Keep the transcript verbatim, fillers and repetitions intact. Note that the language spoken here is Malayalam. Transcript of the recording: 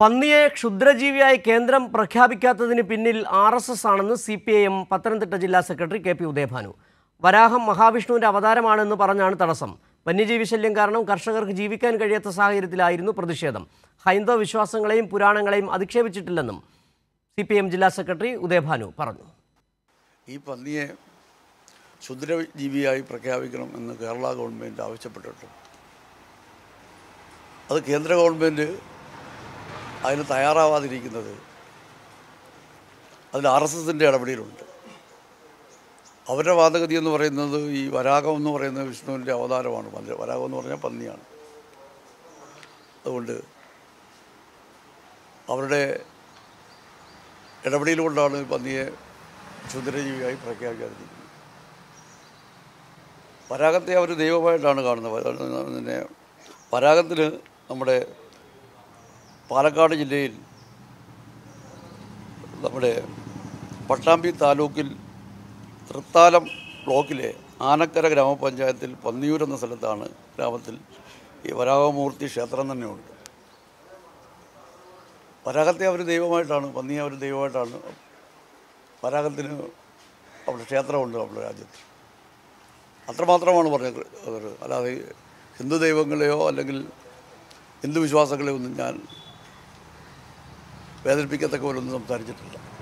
പന്നിയെ ക്ഷുദ്രജീവിയായി കേന്ദ്രം പ്രഖ്യാപിക്കാത്തതിന് പിന്നിൽ ആർ എസ് എസ് ആണെന്ന് C P I M Pathanamthitta ജില്ലാ സെക്രട്ടറി കെ പി ഉദയഭാനു. വരാഹം മഹാവിഷ്ണുവിൻ്റെ അവതാരമാണെന്ന് പറഞ്ഞാണ് തടസ്സം. വന്യജീവി ശല്യം കാരണം കർഷകർക്ക് ജീവിക്കാൻ കഴിയാത്ത സാഹചര്യത്തിലായിരുന്നു പ്രതിഷേധം. ഹൈന്ദവ വിശ്വാസങ്ങളെയും പുരാണങ്ങളെയും അധിക്ഷേപിച്ചിട്ടില്ലെന്നും സി പി ഐ എം ജില്ലാ സെക്രട്ടറി ഉദയഭാനു പറഞ്ഞു. ഈ പന്നിയെ ക്ഷുദ്രജീവിയായി പ്രഖ്യാപിക്കണം എന്ന് കേരള ഗവൺമെൻറ് ആവശ്യപ്പെട്ടിട്ടു. അത് കേന്ദ്ര ഗവൺമെൻറ് അതിന് തയ്യാറാവാതിരിക്കുന്നത് അതിൽ ആർ എസ് എസിൻ്റെ ഇടപെടലുണ്ട്. അവരുടെ വാദഗതി എന്ന് പറയുന്നത് ഈ വരാഹം എന്ന് പറയുന്നത് വിഷ്ണുവിൻ്റെ അവതാരമാണ്. വരാഹം എന്ന് പറഞ്ഞാൽ പന്നിയാണ്. അതുകൊണ്ട് അവരുടെ ഇടപെടൽ കൊണ്ടാണ് പന്നിയെ ക്ഷുദ്രജീവിയായി പ്രഖ്യാപിക്കാതിരിക്കുന്നത്. വരാഹത്തെ അവർ ദൈവമായിട്ടാണ് കാണുന്നത്. പിന്നെ വരാഹത്തിന് നമ്മുടെ പാലക്കാട് ജില്ലയിൽ നമ്മുടെ പട്ടാമ്പി താലൂക്കിൽ തൃത്താലം ബ്ലോക്കിലെ ആനക്കര ഗ്രാമപഞ്ചായത്തിൽ പന്നിയൂർ എന്ന സ്ഥലത്താണ് ഗ്രാമത്തിൽ ഈ വരാഹമൂർത്തി ക്ഷേത്രം തന്നെയുണ്ട്. വരാഹത്തെ അവർ ദൈവമായിട്ടാണ്, പന്നിയെ അവർ ദൈവമായിട്ടാണ്. വരാഹത്തിന് അവിടെ ക്ഷേത്രമുണ്ട് നമ്മുടെ രാജ്യത്ത്. അത്രമാത്രമാണ് പറഞ്ഞത്. അവർ അല്ലാതെ ഹിന്ദു ദൈവങ്ങളെയോ അല്ലെങ്കിൽ ഹിന്ദു വിശ്വാസങ്ങളെയോ ഒന്നും ഞാൻ വേദനിപ്പിക്കത്തക്ക പോലൊന്നും സംസാരിച്ചിട്ടില്ല.